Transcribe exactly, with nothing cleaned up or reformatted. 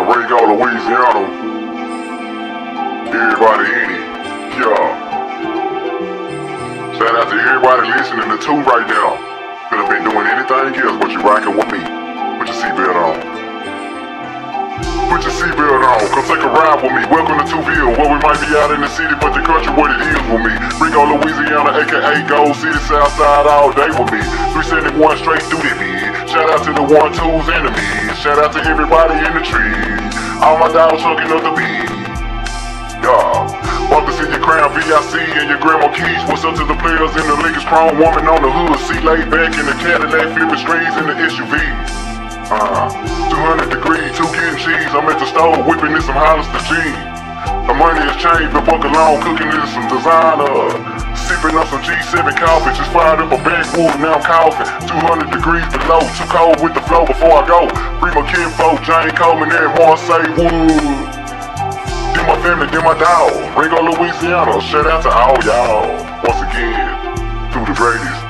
Ringo, Louisiana. Everybody in it, yeah. Shout out to everybody listening to two right now. Could have been doing anything else but you rocking with me. Put your seatbelt on. Put your seatbelt on, come take a ride with me. Welcome to Twista, where we might be out in the city, but the country what it is with me. Ringo, Louisiana, aka Gold City, Southside all day with me. three seventy-one straight through the beat. Shout out to the one twos enemies. Shout out to everybody in the trees. All my dogs chucking up the beat. Yeah. Want to see your crown V I C and your grandma keys. What's up to the players in the Lakers chrome? Woman on the hood, seat laid back in the Cadillac, flipping strings in the S U V. Uh, two hundred degrees, two getting cheese. I'm at the stove whipping this some Hollister jeans. The money is changed, but buck along cooking this some designer. Sipping on some G seven coffee, just fired up a backwood, now I'm coughing. two hundred degrees below, too cold with the flow before I go. Bring my kinfolk, Jane Coleman and Marseille Wood. Then my family, then my dog. Ringo, Louisiana, shout out to all y'all. Once again, through the greatest.